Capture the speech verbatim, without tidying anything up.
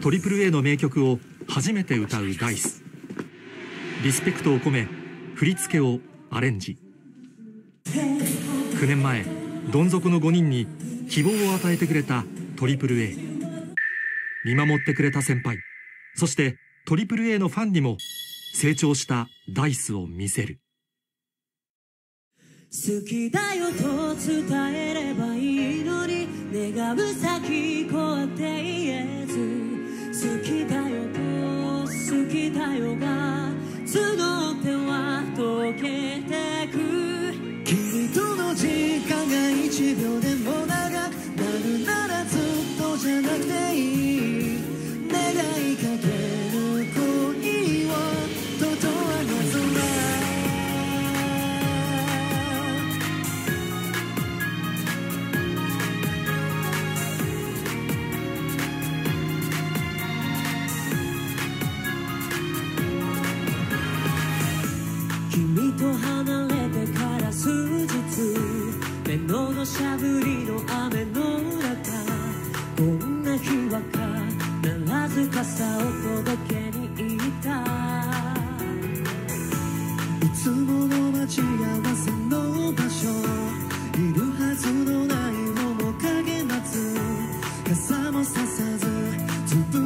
トリプル A の名曲を初めて歌うダイス。リスペクトを込め振り付けをアレンジ。きゅうねんまえどん底のごにんに希望を与えてくれた トリプル エー。 見守ってくれた先輩、そして トリプル エー のファンにも成長したダイスを見せる。 好きだよと伝えればいいのに、願う先こうやって言えず、好きだよと好きだよが募っては溶けてく。君との時間が一秒でも長くなるならずっとじゃなくていい。願いかける恋をととは謎な君と離れてから数日、目の土砂降りの雨の中、こんな日は必ず傘を届けに行った。いつもの待ち合わせの場所、いるはずのない面影待つ、傘もささずつぶ